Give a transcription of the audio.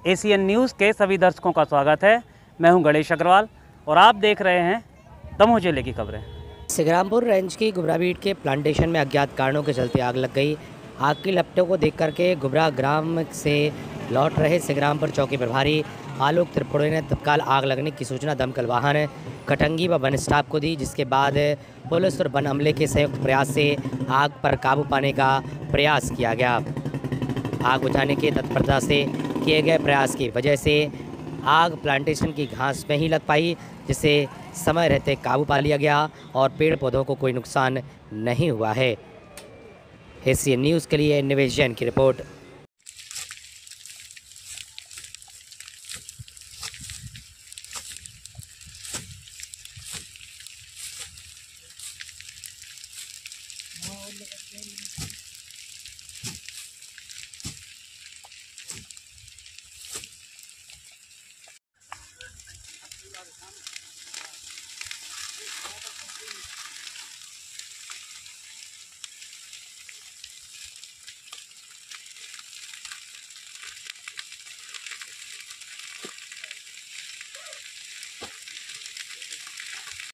ACN news के सभी दर्शकों का स्वागत है। मैं हूं गणेश अग्रवाल और आप देख रहे हैं दमोह जिले की खबरें। सिंगरामपुर रेंज की गुबरा बीट के प्लांटेशन में अज्ञात कारणों के चलते आग लग गई। आग की लपटों को देख करके गुबरा ग्राम से लौट रहे सिंगरामपुर चौकी प्रभारी आलोक त्रिपुरे ने तत्काल आग लगने की सूचना दमकल वाहन कटंगी व वन स्टाफ को दी, जिसके बाद पुलिस और वन अमले के संयुक्त प्रयास से आग पर काबू पाने का प्रयास किया गया। आग बुझाने की तत्परता से किए गए प्रयास की वजह से आग प्लांटेशन की घास में ही लग पाई, जिसे समय रहते काबू पा लिया गया और पेड़ पौधों को कोई नुकसान नहीं हुआ है। एसीएन न्यूज़ के लिए निवेश जैन की रिपोर्ट।